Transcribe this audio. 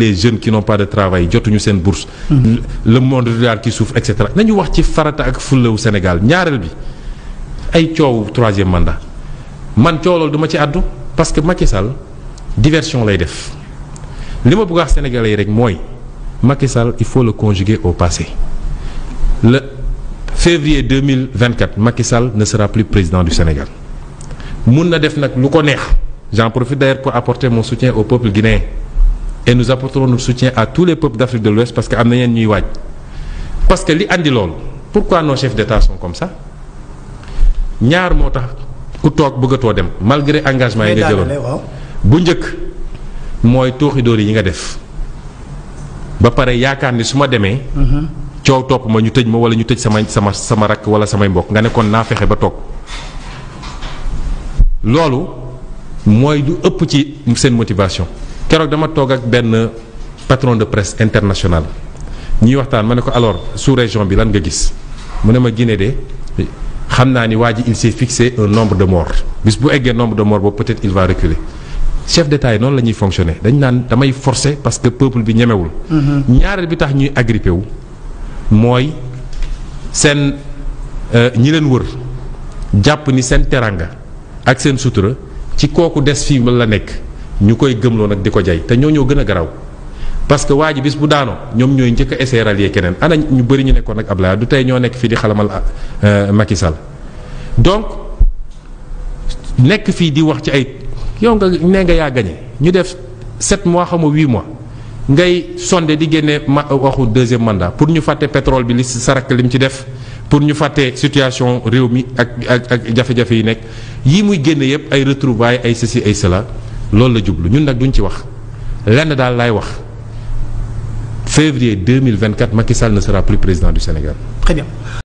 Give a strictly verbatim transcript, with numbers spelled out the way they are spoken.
les jeunes qui n'ont pas de travail jotuñu seen bourse. Mm-hmm. le monde rural qui souffre et cetera nañu wax ci farata ak fullawu Sénégal ñaareel bi ay coow troisième mandat man coow loolu duma ci àddu parce que Macky Sall diversion lay def li ma bëgg a wax Sénégalais yi rek mooy Macky Sall il faut le conjuguer au passé le février deux mille vingt-quatre Macky Sall ne sera plus président du Sénégal mun na def nag lu ko neex j'en profite d'ailleurs pour apporter mon soutien au peuple guinéen et nous apporterons notre soutien à tous les peuples d'Afrique de l'Ouest parce que am na ñeen ñuy waaj parce que li andi loolu pourquoi nos chefs d'État sont comme ça ñaar moo tax ku toog bëggatoo dem malgré engagement yi nga jëloon bu njëkk mooy tooxi dóor yi nga def ba pare yaakaar ni su ma demee coow topp ma ñu tëj ma wala ñu tëj sama sama sama rakk wala samay mbokk nga ne kon naa fexe ba toog loolu mooy lu ëpp ci seen motivation keroog dama toog ak benn patron de presse international ñuy waxtaan ma ne ko alors sous région bi lan nga gis mu ne ma Guinée de xam naa ni waa ji il s'est fixé un nombre de morts bis bu eggee nombre de morts boobu peut-être il va reculer chef d'État yi noonu la ñuy fonctionner dañ naan damay forcer parce que peuple bi ñemewul. ñaareel bi tax ñuy agrippé wu mooy seen ñi leen wër jàpp ni seen teranga ak seen sutura ci kooku des fii la nekk ñu koy gëmloo nag di ko jay te ñoo ñoo gën a garaw parce que waa ji bis bu daanoo ñoom ñooy njëkk a essayer rallier keneen ana ñu bëri ñu nekkoon ak Ablaye du tey ñoo nekk fii di xalamal Macky Sall donc nekk fii di wax ci ay yow nga nee nga yaa gagné ñu def sept mois xam nga huit mois ngay sondé di génne ma waxu deuxième mandat pour ñu fàtte pétrole bi li sarak li mu ci def pour ñu fàtte situation réew mi ak ak ak jafe-jafe yi nekk yii muy génne yëpp ay retrouvailles ay ceci ay cela loolu la jublu ñun nag duñ ci wax lenn daal laay wax février deux mille vingt-quatre Macky Sall ne sera plus président du Sénégal. Très bien.